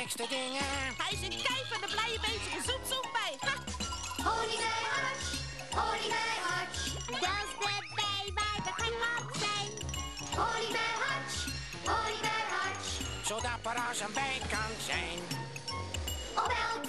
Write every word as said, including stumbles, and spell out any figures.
gekste dingen. Hij is een kei van de blije bezige zoetsoepbij. Honingbijenhartje, honingbijenhartje. Dat is de bij waar we geland zijn. Honingbijenhartje, honingbijenhartje. Zo dapper als een bij kan zijn. Op elk